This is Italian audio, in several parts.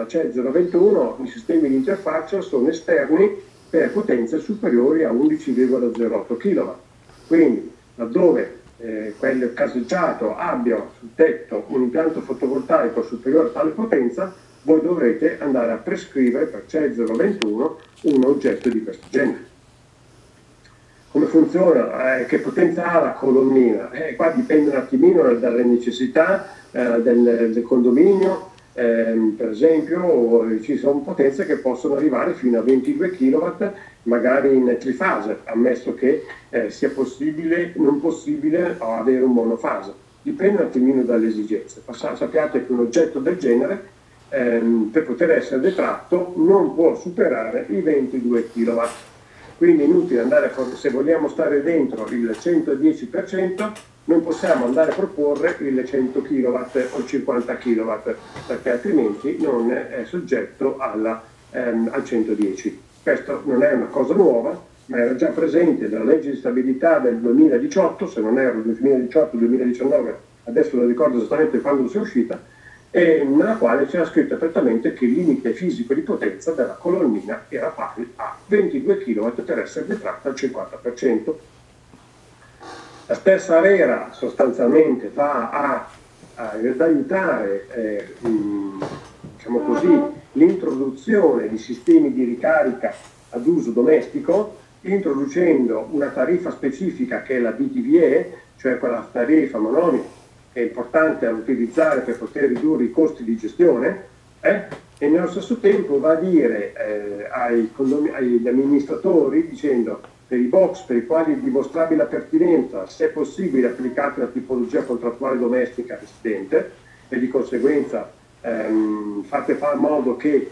la CE 021 i sistemi di interfaccia sono esterni per potenze superiori a 11,08 kW. Quindi laddove quel caseggiato abbia sul tetto un impianto fotovoltaico superiore a tale potenza, voi dovrete andare a prescrivere per CE 021 un oggetto di questo genere. Come funziona? Che potenza ha la colonnina? Qua dipende un attimino dalle necessità del condominio. Per esempio ci sono potenze che possono arrivare fino a 22 kW magari in trifase, ammesso che sia possibile, non possibile avere un monofase. Dipende un attimino dalle esigenze. Sappiate che un oggetto del genere per poter essere detratto non può superare i 22 kW. Quindi è inutile andare se vogliamo stare dentro il 110%, non possiamo andare a proporre il 100 kW o il 50 kW, perché altrimenti non è soggetto al 110. Questo non è una cosa nuova, ma era già presente nella legge di stabilità del 2018, se non erro 2018-2019, adesso non ricordo esattamente quando sia uscita, e nella quale c'era scritto perfettamente che il limite fisico di potenza della colonnina era pari a 22 kW per essere detratta al 50%. La stessa ARERA sostanzialmente va ad aiutare diciamo così, l'introduzione di sistemi di ricarica ad uso domestico, introducendo una tariffa specifica che è la BTVE, cioè quella tariffa monomica che è importante da utilizzare per poter ridurre i costi di gestione, e nello stesso tempo va a dire agli amministratori, dicendo per i box per i quali è dimostrabile la pertinenza, se è possibile applicate la tipologia contrattuale domestica residente, e di conseguenza fate fare in modo che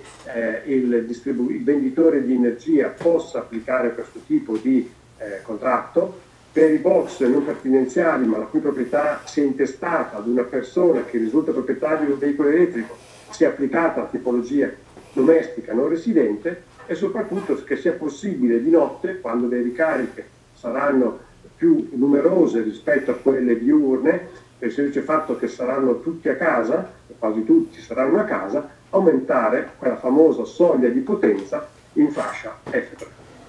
il venditore di energia possa applicare questo tipo di contratto. Per i box non pertinenziali, ma la cui proprietà sia intestata ad una persona che risulta proprietario di un veicolo elettrico, sia applicata la tipologia domestica non residente, e soprattutto che sia possibile di notte, quando le ricariche saranno più numerose rispetto a quelle diurne, per il semplice fatto che saranno tutti a casa, quasi tutti saranno a casa, aumentare quella famosa soglia di potenza in fascia F3.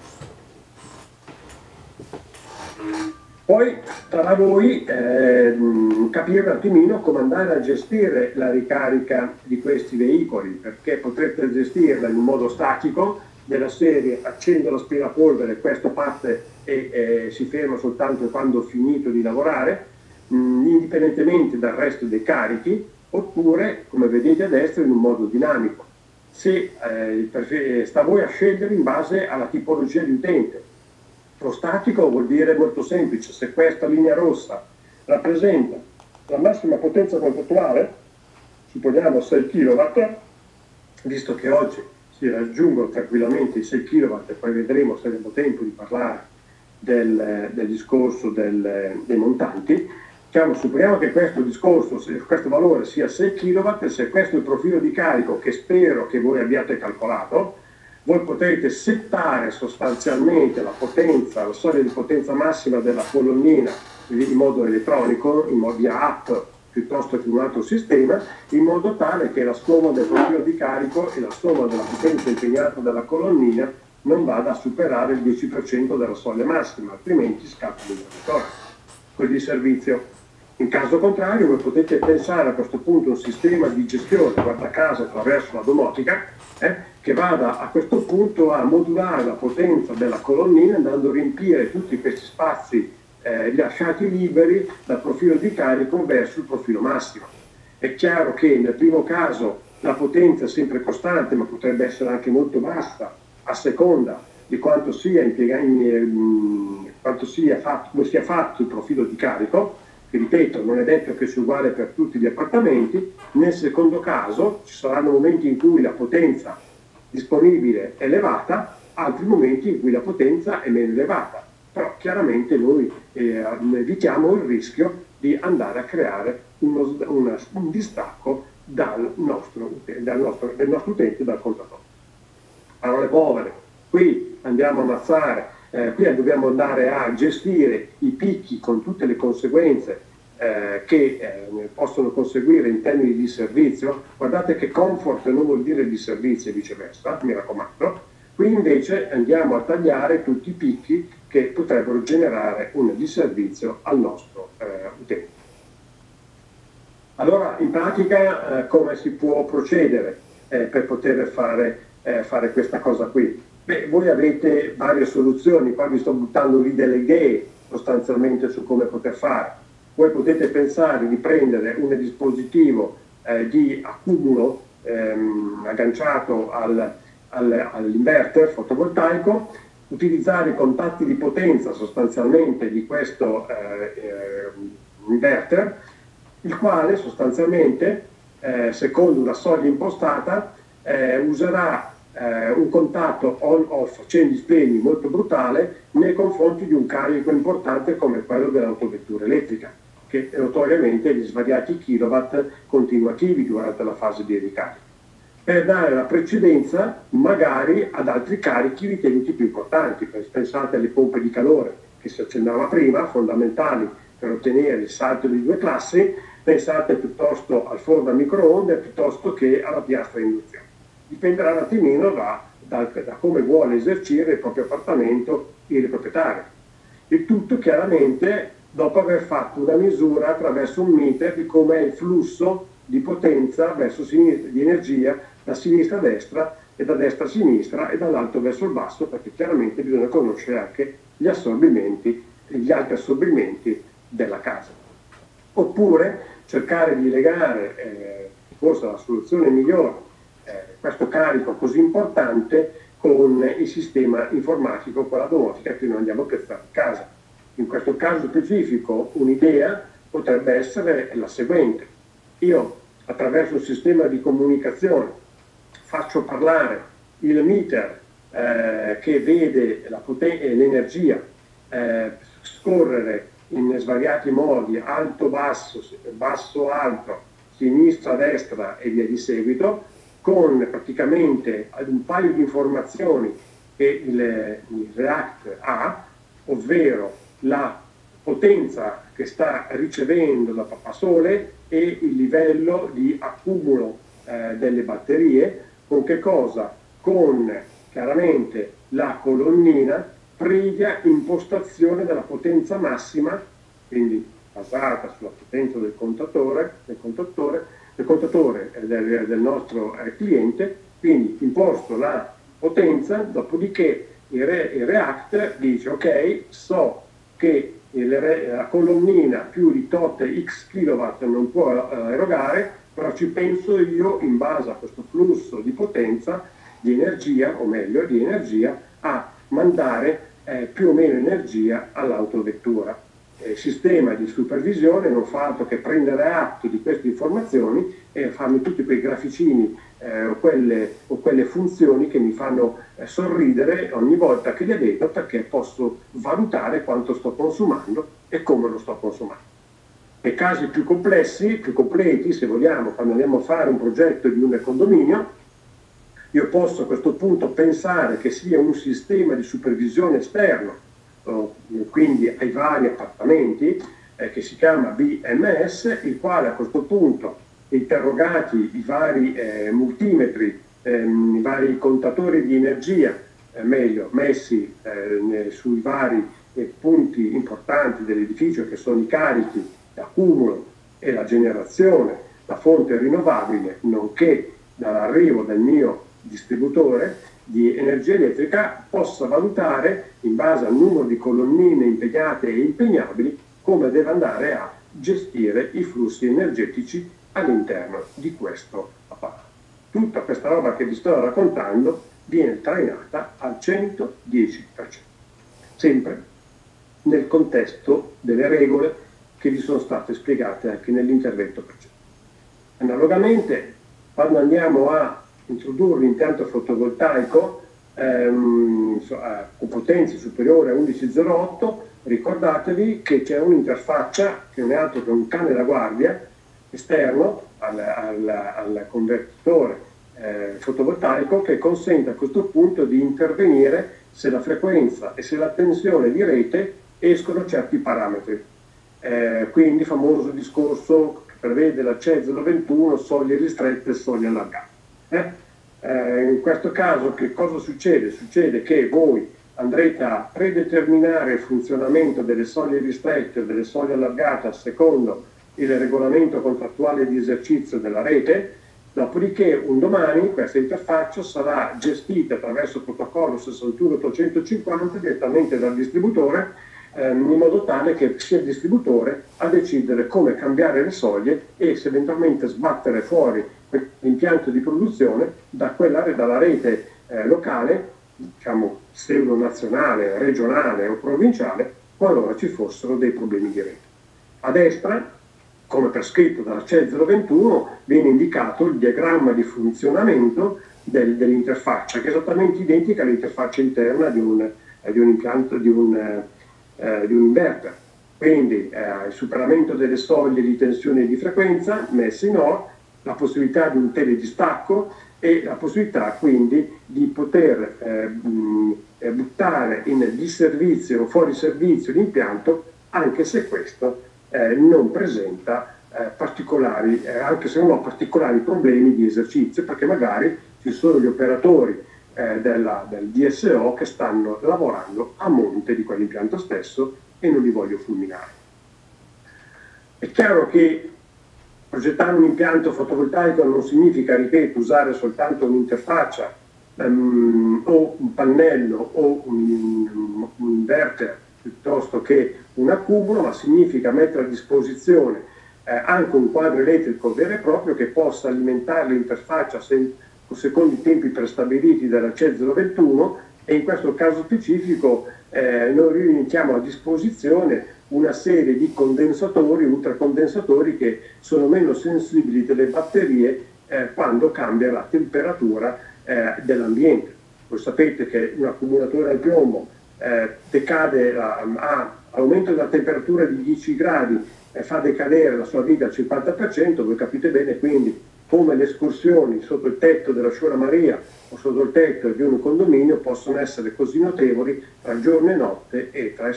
Poi tra voi capire un attimino come andare a gestire la ricarica di questi veicoli, perché potrete gestirla in un modo statico, della serie accendo l'aspirapolvere, questo parte e si ferma soltanto quando ho finito di lavorare, indipendentemente dal resto dei carichi, oppure, come vedete a destra, in un modo dinamico. Sta a voi a scegliere in base alla tipologia di utente. Lo statico vuol dire molto semplice: se questa linea rossa rappresenta la massima potenza contrattuale, supponiamo 6 kW, visto che oggi si raggiungono tranquillamente i 6 kW, e poi vedremo se avremo tempo di parlare del discorso dei montanti, supponiamo che questo discorso, questo valore sia 6 kW, se questo è il profilo di carico che spero che voi abbiate calcolato, voi potete settare sostanzialmente la potenza, la soglia di potenza massima della colonnina in modo elettronico, via app piuttosto che un altro sistema, in modo tale che la somma del profilo di carico e la somma della potenza impegnata dalla colonnina non vada a superare il 10% della soglia massima, altrimenti scappa l'interruttore, quel di servizio. In caso contrario, voi potete pensare a questo punto un sistema di gestione, guarda caso attraverso la domotica, che vada a questo punto a modulare la potenza della colonnina, andando a riempire tutti questi spazi lasciati liberi dal profilo di carico verso il profilo massimo. È chiaro che nel primo caso la potenza è sempre costante, ma potrebbe essere anche molto bassa a seconda di quanto sia come sia fatto il profilo di carico, che ripeto non è detto che sia uguale per tutti gli appartamenti. Nel secondo caso ci saranno momenti in cui la potenza disponibile è elevata, altri momenti in cui la potenza è meno elevata, però chiaramente noi evitiamo il rischio di andare a creare un distacco del nostro utente, dal contatore. Parole povere, qui andiamo a ammazzare, qui dobbiamo andare a gestire i picchi con tutte le conseguenze possono conseguire in termini di servizio. Guardate che comfort non vuol dire di servizio e viceversa, mi raccomando. Qui invece andiamo a tagliare tutti i picchi che potrebbero generare un disservizio al nostro utente. Allora, in pratica, come si può procedere per poter fare questa cosa qui? Beh, voi avete varie soluzioni, qua vi sto buttando lì delle idee sostanzialmente su come poter fare. Voi potete pensare di prendere un dispositivo di accumulo agganciato all'inverter fotovoltaico, utilizzare i contatti di potenza sostanzialmente di questo inverter, il quale sostanzialmente, secondo una soglia impostata, userà un contatto on-off, accendi-spegni molto brutale nei confronti di un carico importante come quello dell'autovettura elettrica, che notoriamente gli svariati kilowatt continuativi durante la fase di ricarica, per dare la precedenza magari ad altri carichi ritenuti più importanti. Pensate alle pompe di calore che si accennava prima, fondamentali per ottenere il salto di 2 classi, pensate piuttosto al forno a microonde piuttosto che alla piastra a induzione. Dipenderà un attimino da come vuole esercire il proprio appartamento il proprietario. Il tutto chiaramente dopo aver fatto una misura attraverso un meter di come è il flusso di potenza verso sinistra, di energia da sinistra a destra e da destra a sinistra e dall'alto verso il basso, perché chiaramente bisogna conoscere anche gli assorbimenti e gli altri assorbimenti della casa. Oppure cercare di legare, forse la soluzione migliore, questo carico così importante con il sistema informatico, con la domotica che noi andiamo a piazzare a casa. In questo caso specifico un'idea potrebbe essere la seguente: io attraverso un sistema di comunicazione faccio parlare il meter che vede l'energia scorrere in svariati modi, alto, basso, basso, alto, sinistra, destra e via di seguito, con praticamente un paio di informazioni che il React ha, ovvero la potenza che sta ricevendo da Pappasole e il livello di accumulo delle batterie. Con che cosa? Con chiaramente la colonnina previa impostazione della potenza massima, quindi basata sulla potenza del contatore del nostro cliente. Quindi imposto la potenza, dopodiché il React dice ok, so che la colonnina più di tot x kilowatt non può erogare, però ci penso io in base a questo flusso di potenza, di energia, o meglio di energia, a mandare più o meno energia all'autovettura. Il sistema di supervisione non fa altro che prendere atto di queste informazioni e farmi tutti quei graficini o quelle funzioni che mi fanno sorridere ogni volta che le vedo, perché posso valutare quanto sto consumando e come lo sto consumando. Nei casi più complessi, più completi, se vogliamo, quando andiamo a fare un progetto di un condominio, io posso a questo punto pensare che sia un sistema di supervisione esterno, quindi ai vari appartamenti, che si chiama BMS, il quale a questo punto, interrogati i vari multimetri, i vari contatori di energia, meglio messi sui vari punti importanti dell'edificio, che sono i carichi, l'accumulo e la generazione, la fonte rinnovabile, nonché dall'arrivo del mio distributore di energia elettrica, possa valutare, in base al numero di colonnine impegnate e impegnabili, come deve andare a gestire i flussi energetici all'interno di questo apparato. Tutta questa roba che vi sto raccontando viene trainata al 110%, sempre nel contesto delle regole che vi sono state spiegate anche nell'intervento precedente. Analogamente, quando andiamo a introdurre l'impianto fotovoltaico con potenze superiori a 11,08, ricordatevi che c'è un'interfaccia che non è altro che un cane da guardia esterno al convertitore fotovoltaico, che consente a questo punto di intervenire se la frequenza e se la tensione di rete escono certi parametri. quindi famoso discorso che prevede la CE 021, soglie ristrette e soglie allargate. In questo caso che cosa succede? Succede che voi andrete a predeterminare il funzionamento delle soglie ristrette o delle soglie allargate secondo il regolamento contrattuale di esercizio della rete, dopodiché un domani questa interfaccia sarà gestita attraverso il protocollo 61850 direttamente dal distributore, in modo tale che sia il distributore a decidere come cambiare le soglie e se eventualmente sbattere fuori l'impianto di produzione dalla rete locale, diciamo pseudo nazionale, regionale o provinciale, qualora ci fossero dei problemi di rete. A destra, come prescritto dalla CE 021, viene indicato il diagramma di funzionamento dell'interfaccia, che è esattamente identica all'interfaccia interna di un impianto, di un inverter. Quindi il superamento delle soglie di tensione e di frequenza messe in OR, la possibilità di un teledistacco e la possibilità quindi di poter buttare in disservizio o fuori servizio l'impianto, anche se questo non presenta particolari, anche se non ho particolari problemi di esercizio, perché magari ci sono gli operatori del DSO che stanno lavorando a monte di quell'impianto stesso e non li voglio fulminare. È chiaro che progettare un impianto fotovoltaico non significa, ripeto, usare soltanto un'interfaccia o un pannello o un inverter piuttosto che un accumulo, ma significa mettere a disposizione anche un quadro elettrico vero e proprio che possa alimentare l'interfaccia secondo i tempi prestabiliti dalla CE 021, e in questo caso specifico noi mettiamo a disposizione una serie di condensatori, ultracondensatori, che sono meno sensibili delle batterie quando cambia la temperatura dell'ambiente. Voi sapete che un accumulatore al piombo decade a aumento della temperatura di 10 gradi e fa decadere la sua vita al 50%, voi capite bene quindi come le escursioni sotto il tetto della Sciora Maria o sotto il tetto di un condominio possono essere così notevoli tra giorno e notte e tra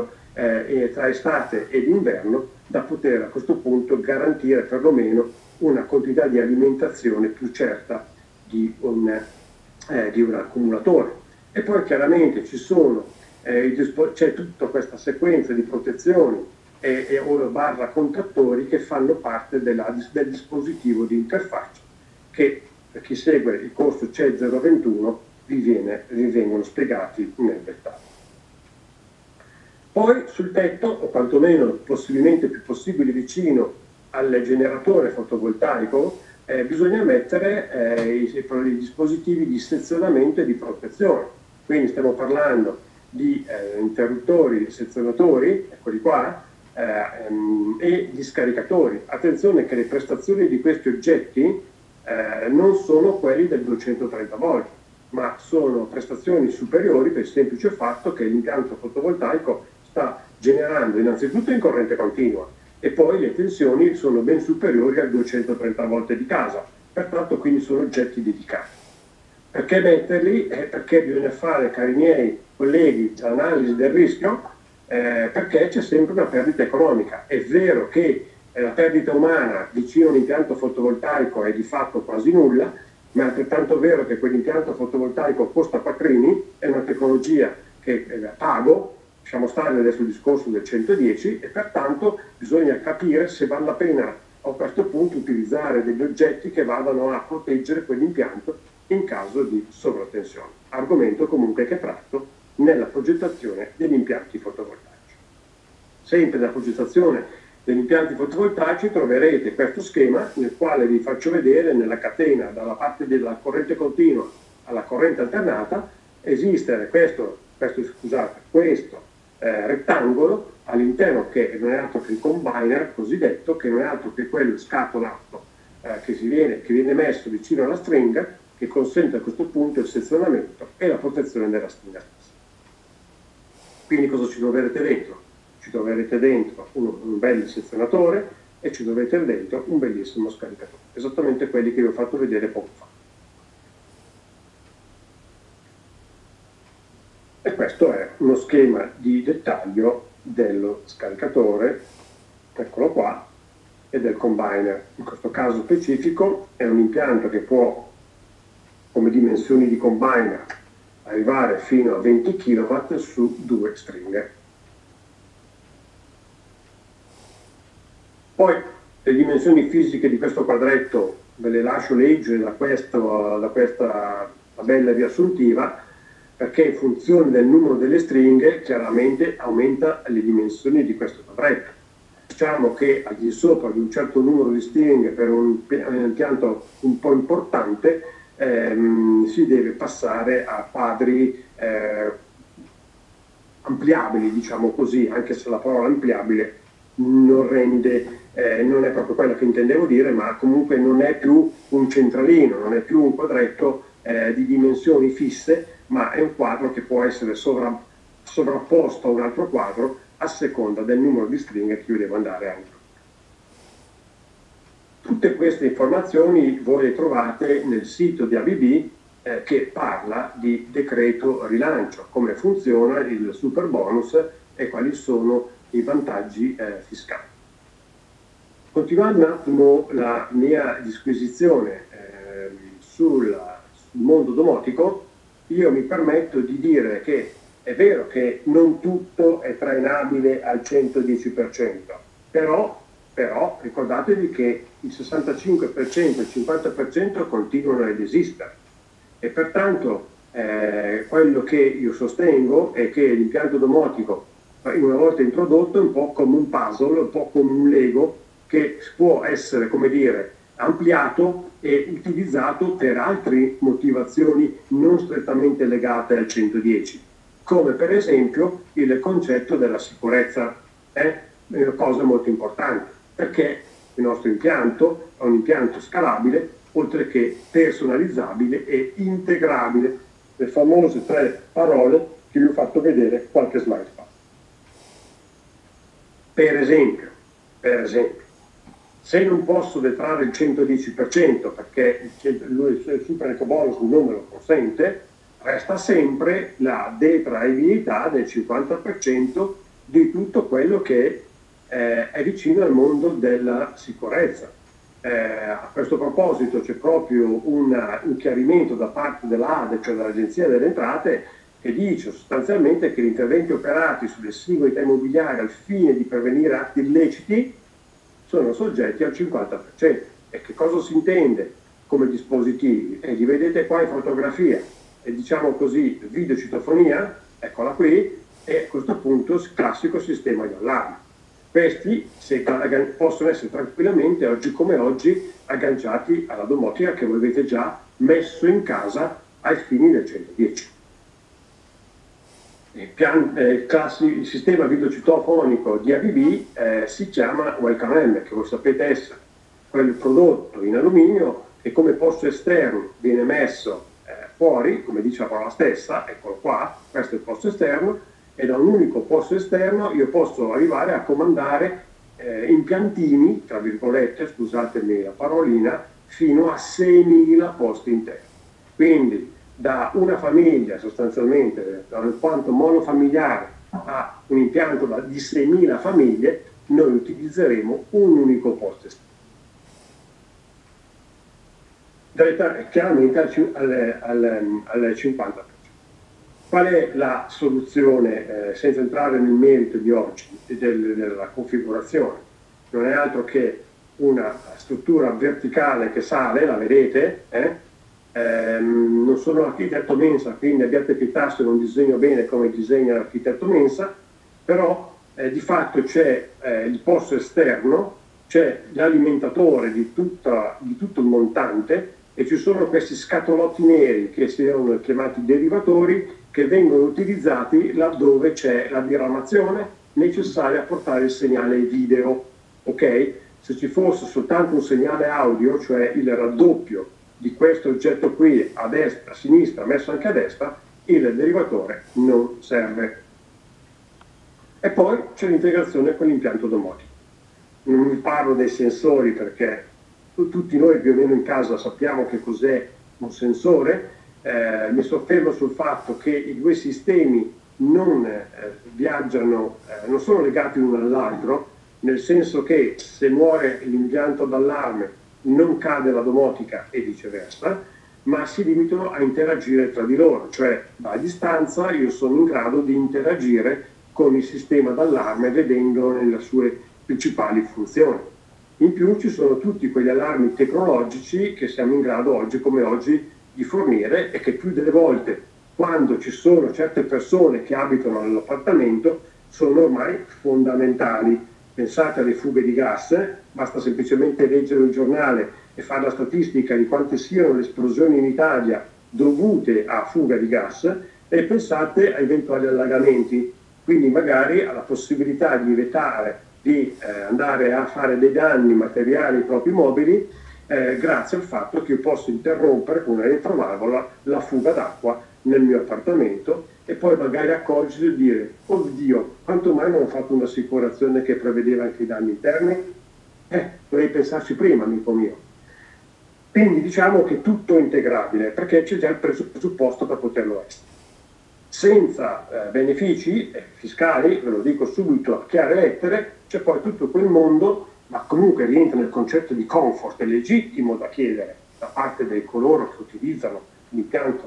estate ed inverno, da poter a questo punto garantire perlomeno una quantità di alimentazione più certa di un accumulatore. E poi chiaramente c'è tutta questa sequenza di protezioni o barra contattori che fanno parte del dispositivo di interfaccia, che per chi segue il corso CE 021 vi vengono spiegati nel dettaglio. Poi sul tetto, o quantomeno possibilmente più possibile vicino al generatore fotovoltaico, bisogna mettere i dispositivi di sezionamento e di protezione. Quindi stiamo parlando di interruttori, sezionatori, eccoli qua, e di scaricatori. Attenzione che le prestazioni di questi oggetti non sono quelli del 230 volt, ma sono prestazioni superiori per il semplice fatto che l'impianto fotovoltaico sta generando innanzitutto in corrente continua e poi le tensioni sono ben superiori al 230 volt di casa, pertanto quindi sono oggetti dedicati. Perché metterli? Perché bisogna fare, cari miei colleghi, l'analisi del rischio, perché c'è sempre una perdita economica. È vero che la perdita umana vicino a un impianto fotovoltaico è di fatto quasi nulla, ma è altrettanto vero che quell'impianto fotovoltaico costa quattrini, è una tecnologia che pago, lasciamo stare adesso il discorso del 110, e pertanto bisogna capire se vale la pena a questo punto utilizzare degli oggetti che vadano a proteggere quell'impianto in caso di sovratensione. Argomento comunque che tratto nella progettazione degli impianti fotovoltaici. Sempre nella progettazione degli impianti fotovoltaici troverete questo schema nel quale vi faccio vedere nella catena dalla parte della corrente continua alla corrente alternata esiste questo rettangolo all'interno, che non è altro che il combiner cosiddetto, che non è altro che quello scatolato che viene messo vicino alla stringa, che consente a questo punto il sezionamento e la protezione della stringa stessa. Quindi cosa ci troverete dentro? Ci troverete dentro un bel sezionatore e ci troverete dentro un bellissimo scaricatore, esattamente quelli che vi ho fatto vedere poco fa. E questo è uno schema di dettaglio dello scaricatore eccolo qua, e del combiner. In questo caso specifico è un impianto che può, come dimensioni di combiner, arrivare fino a 20 kW su 2 stringhe. Poi le dimensioni fisiche di questo quadretto ve le lascio leggere da questa tabella riassuntiva, perché in funzione del numero delle stringhe chiaramente aumenta le dimensioni di questo quadretto. Diciamo che al di sopra di un certo numero di stringhe per un impianto un po' importante si deve passare a quadri ampliabili, diciamo così, anche se la parola ampliabile non è proprio quello che intendevo dire, ma comunque non è più un centralino, non è più un quadretto di dimensioni fisse, ma è un quadro che può essere sovrapposto a un altro quadro a seconda del numero di stringhe che io devo andare a introdurre. Tutte queste informazioni voi le trovate nel sito di ABB che parla di decreto rilancio, come funziona il super bonus e quali sono i vantaggi fiscali. Continuando un attimo la mia disquisizione sul mondo domotico, io mi permetto di dire che è vero che non tutto è trainabile al 110%, però ricordatevi che il 65% e il 50% continuano ad esistere e pertanto quello che io sostengo è che l'impianto domotico, una volta introdotto, è un po' come un puzzle, un po' come un Lego che può essere, come dire, ampliato e utilizzato per altre motivazioni non strettamente legate al 110, come per esempio il concetto della sicurezza. È una cosa molto importante, perché il nostro impianto è un impianto scalabile, oltre che personalizzabile e integrabile. Le famose 3 parole che vi ho fatto vedere qualche slide fa. Per esempio, se non posso detrarre il 110% perché il super ecobonus non me lo consente, resta sempre la detraibilità del 50% di tutto quello che è vicino al mondo della sicurezza. A questo proposito c'è proprio un chiarimento da parte dell'ADE, cioè dall'Agenzia delle Entrate, che dice sostanzialmente che gli interventi operati sulle singole immobiliari al fine di prevenire atti illeciti sono soggetti al 50%. E che cosa si intende come dispositivi? E li vedete qua in fotografia, e diciamo così, videocitofonia, eccola qui, e a questo punto classico sistema di allarme. Questi possono essere tranquillamente, oggi come oggi, agganciati alla domotica che voi avete già messo in casa ai fini del 110. Il sistema videocitofonico di ABB si chiama Welcome M, che voi sapete essere quel prodotto in alluminio che come posto esterno viene messo fuori, come dice la parola stessa, eccolo qua, questo è il posto esterno, e da un unico posto esterno io posso arrivare a comandare impiantini, tra virgolette, scusatemi la parolina, fino a 6.000 posti interni. Quindi da una famiglia sostanzialmente, da quanto monofamiliare a un impianto di 6.000 famiglie, noi utilizzeremo un unico posto esterno. Chiaramente al 50%. Qual è la soluzione, senza entrare nel merito di oggi della configurazione? Non è altro che una struttura verticale che sale, la vedete? Non sono architetto Mensa, quindi abbiate pietà se non disegno bene come disegna l'architetto Mensa, però di fatto c'è il posto esterno, c'è l'alimentatore di tutto il montante e ci sono questi scatolotti neri che si sono chiamati derivatori, che vengono utilizzati laddove c'è la diramazione necessaria a portare il segnale video. Ok? Se ci fosse soltanto un segnale audio, cioè il raddoppio di questo oggetto qui a destra, a sinistra, messo anche a destra, il derivatore non serve. E poi c'è l'integrazione con l'impianto domotico. Non vi parlo dei sensori perché tutti noi più o meno in casa sappiamo che cos'è un sensore. Mi soffermo sul fatto che i due sistemi non viaggiano, non sono legati l'uno all'altro, nel senso che se muore l'impianto d'allarme non cade la domotica e viceversa, ma si limitano a interagire tra di loro, cioè a distanza io sono in grado di interagire con il sistema d'allarme vedendo le sue principali funzioni. In più ci sono tutti quegli allarmi tecnologici che siamo in grado oggi come oggi di fornire e che più delle volte, quando ci sono certe persone che abitano nell'appartamento, sono ormai fondamentali. Pensate alle fughe di gas, basta semplicemente leggere il giornale e fare la statistica di quante siano le esplosioni in Italia dovute a fuga di gas e pensate a eventuali allagamenti, quindi magari alla possibilità di evitare di andare a fare dei danni materiali ai propri mobili grazie al fatto che io posso interrompere con una elettrovalvola la fuga d'acqua nel mio appartamento e poi magari accorgersi e dire oddio, quanto mai non ho fatto un'assicurazione che prevedeva anche i danni interni? Dovrei pensarci prima, amico mio. Quindi diciamo che tutto è integrabile perché c'è già il presupposto per poterlo essere. Senza benefici fiscali, ve lo dico subito a chiare lettere, c'è poi tutto quel mondo, ma comunque rientra nel concetto di comfort, è legittimo da chiedere da parte di coloro che utilizzano l'impianto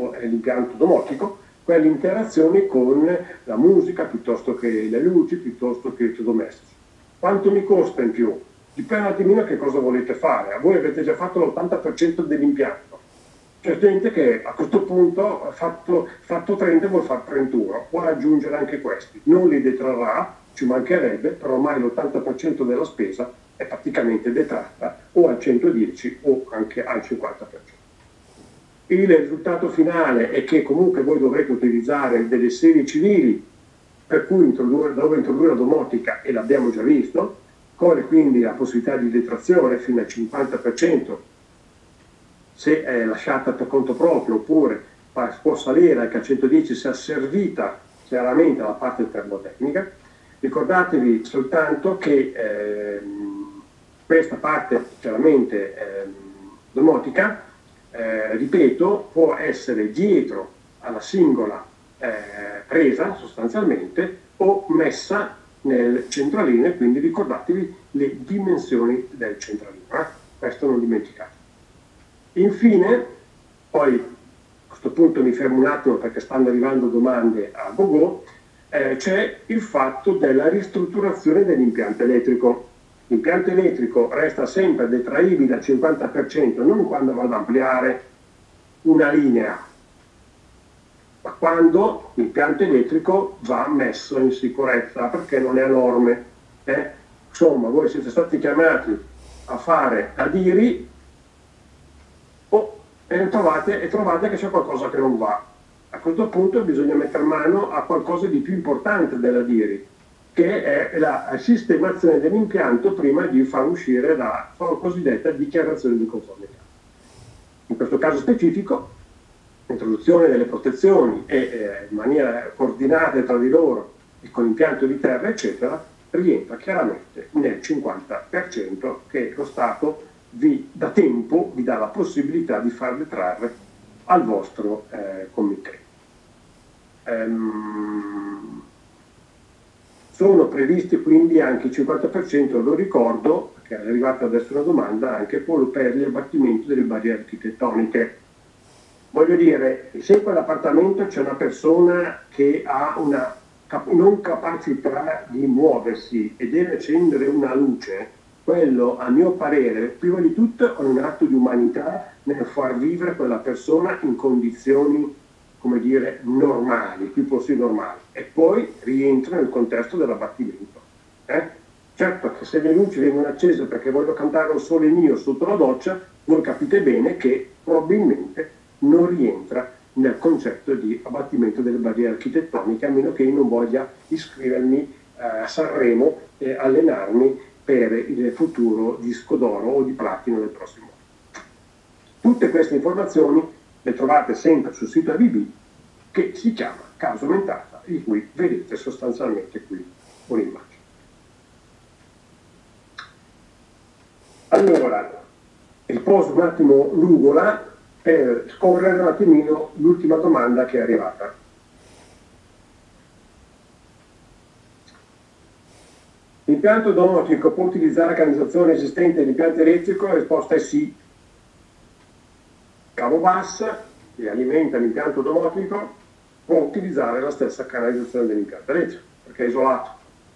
domotico, quelle interazioni con la musica piuttosto che le luci, piuttosto che i elettrodomestici. Quanto mi costa in più? Dipende un attimino che cosa volete fare. A voi avete già fatto l'80% dell'impianto. C'è gente che a questo punto ha fatto 30 e vuol fare 31, può aggiungere anche questi. Non li detrarrà, ci mancherebbe, però ormai l'80% della spesa è praticamente detratta o al 110 o anche al 50%. Il risultato finale è che comunque voi dovrete utilizzare delle serie civili per cui dove introdurre la domotica, e l'abbiamo già visto, con quindi la possibilità di detrazione fino al 50% se è lasciata per conto proprio, oppure può salire anche al 110 se asservita chiaramente la parte termotecnica. Ricordatevi soltanto che questa parte chiaramente domotica, ripeto, può essere dietro alla singola presa sostanzialmente o messa nel centralino, e quindi ricordatevi le dimensioni del centralino, questo non dimenticate. Infine, poi a questo punto mi fermo un attimo perché stanno arrivando domande a gogo, c'è il fatto della ristrutturazione dell'impianto elettrico. L'impianto elettrico resta sempre detraibile al 50%, non quando vado ad ampliare una linea, ma quando l'impianto elettrico va messo in sicurezza perché non è a norme. Insomma, voi siete stati chiamati a fare ADIRI e trovate che c'è qualcosa che non va. A questo punto bisogna mettere mano a qualcosa di più importante della DIRI, che è la sistemazione dell'impianto prima di far uscire la cosiddetta dichiarazione di conformità. In questo caso specifico, l'introduzione delle protezioni e in maniera coordinata tra di loro e con impianto di terra, eccetera, rientra chiaramente nel 50% che lo Stato da tempo vi dà la possibilità di far detrarre al vostro committente. Sono previsti quindi anche il 50%, lo ricordo, perché è arrivata adesso una domanda, anche per gli abbattimenti delle barriere architettoniche. Voglio dire, se in quell'appartamento c'è una persona che ha una non capacità di muoversi e deve accendere una luce, quello a mio parere prima di tutto è un atto di umanità nel far vivere quella persona in condizioni, come dire, normali, più possibile normali, e poi rientra nel contesto dell'abbattimento. Certo che se le luci vengono accese perché voglio cantare un sole mio sotto la doccia, voi capite bene che probabilmente non rientra nel concetto di abbattimento delle barriere architettoniche, a meno che io non voglia iscrivermi a Sanremo e allenarmi per il futuro disco d'oro o di platino del prossimo anno. Tutte queste informazioni le trovate sempre sul sito ABB, che si chiama Caso Mentata, di cui vedete sostanzialmente qui un'immagine. Allora, riposo un attimo l'ugola per scorrere un attimino l'ultima domanda che è arrivata. L'impianto domotico può utilizzare la canalizzazione esistente dell'impianto elettrico? La risposta è sì. Cavo bassa, che alimenta l'impianto domotico, può utilizzare la stessa canalizzazione dell'impianto elettrico, perché è isolato.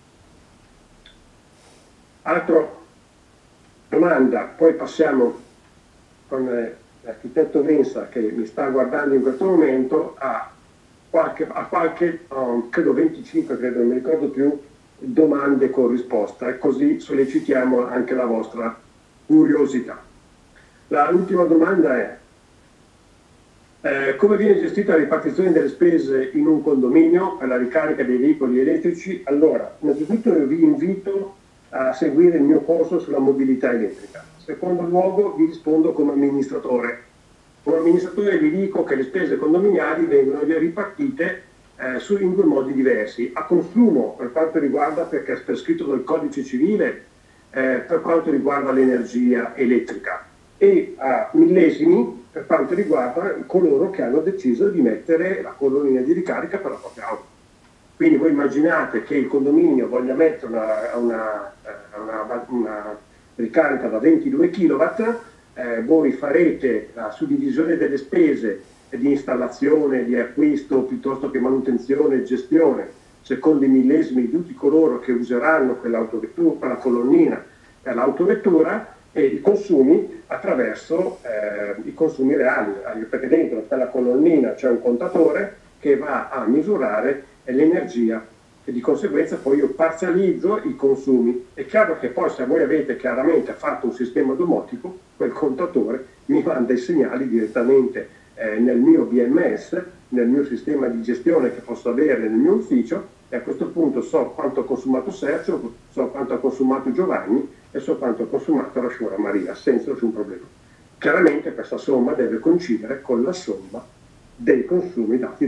Altra domanda, poi passiamo con l'architetto Mensa che mi sta guardando in questo momento a qualche credo 25, credo, non mi ricordo più, domande con risposta, e così sollecitiamo anche la vostra curiosità. L'ultima domanda è come viene gestita la ripartizione delle spese in un condominio per la ricarica dei veicoli elettrici? Allora, innanzitutto vi invito a seguire il mio corso sulla mobilità elettrica. In secondo luogo vi rispondo come amministratore. Come amministratore vi dico che le spese condominiali vengono ripartite in due modi diversi. A consumo per quanto riguarda, perché è prescritto dal codice civile, per quanto riguarda l'energia elettrica, e a millesimi per quanto riguarda coloro che hanno deciso di mettere la colonnina di ricarica per la propria auto. Quindi voi immaginate che il condominio voglia mettere una ricarica da 22 kW, voi farete la suddivisione delle spese di installazione, di acquisto, piuttosto che manutenzione e gestione, secondo i millesimi di tutti coloro che useranno quell'autovettura, quella colonnina per l'autovettura, e i consumi attraverso i consumi reali, perché dentro quella colonnina c'è un contatore che va a misurare l'energia e di conseguenza poi io parzializzo i consumi. È chiaro che poi se voi avete chiaramente fatto un sistema domotico, quel contatore mi manda i segnali direttamente nel mio BMS, nel mio sistema di gestione che posso avere nel mio ufficio, e a questo punto so quanto ha consumato Sergio, so quanto ha consumato Giovanni e so quanto ha consumato la suora Maria, senza nessun problema. Chiaramente questa somma deve coincidere con la somma dei consumi dati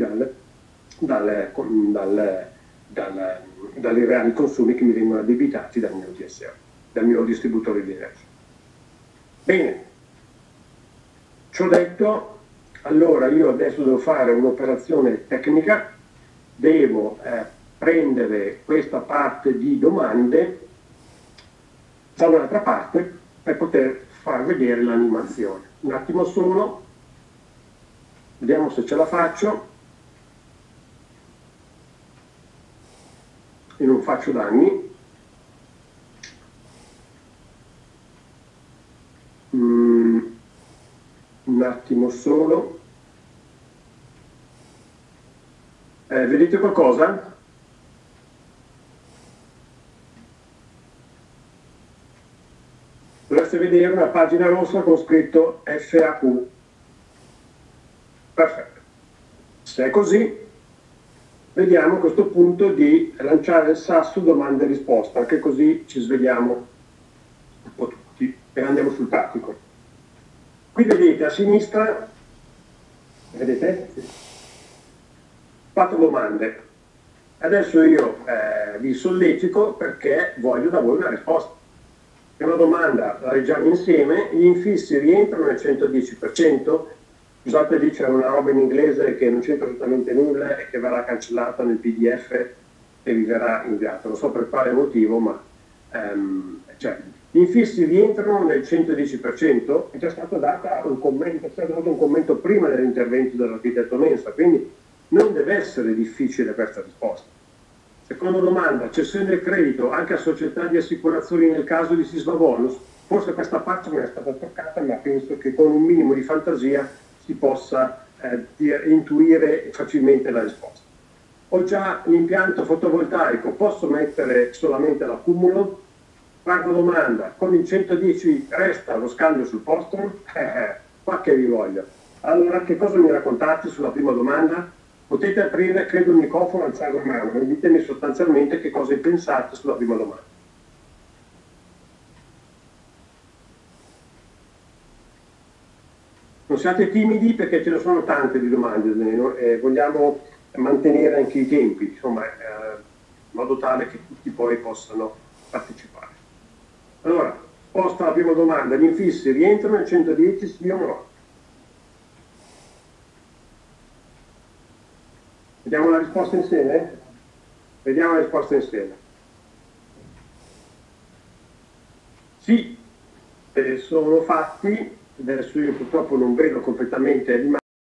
dai reali consumi che mi vengono addebitati dal mio DSO, dal mio distributore di energia. Bene, ciò detto, allora io adesso devo fare un'operazione tecnica, devo prendere questa parte di domande da un'altra parte per poter far vedere l'animazione. Un attimo solo, vediamo se ce la faccio e non faccio danni. Un attimo solo. Vedete qualcosa? Dovreste vedere una pagina rossa con scritto FAQ. Perfetto. Se è così, vediamo a questo punto di lanciare il sasso domande e risposte, anche così ci svegliamo un po' tutti e andiamo sul pratico. Qui vedete a sinistra, vedete? Sì. 4 domande. Adesso io vi sollecico perché voglio da voi una risposta. Prima domanda, la leggiamo insieme: gli infissi rientrano nel 110%? Scusate, lì c'è una roba in inglese che non c'entra assolutamente nulla e che verrà cancellata nel PDF e vi verrà inviato. Non so per quale motivo, ma gli infissi rientrano nel 110%? È già stato dato un commento prima dell'intervento dell'architetto Mensa, quindi non deve essere difficile questa risposta. Seconda domanda, cessione del credito anche a società di assicurazioni nel caso di sisma bonus? Forse questa parte non è stata toccata, ma penso che con un minimo di fantasia si possa intuire facilmente la risposta. Ho già l'impianto fotovoltaico, posso mettere solamente l'accumulo? Quarta domanda, con il 110 resta lo scambio sul posto? Qua che vi voglio. Allora, che cosa mi raccontate sulla prima domanda? Potete aprire, credo, il microfono, alzare la mano e ditemi sostanzialmente che cosa pensate sulla prima domanda. Non siate timidi perché ce ne sono tante di domande, vogliamo mantenere anche i tempi, insomma, in modo tale che tutti poi possano partecipare. Allora, posta la prima domanda, gli infissi rientrano nel 110 sì o no? Vediamo la risposta insieme? Vediamo la risposta insieme. Sì, sono fatti, adesso io purtroppo non vedo completamente l'immagine,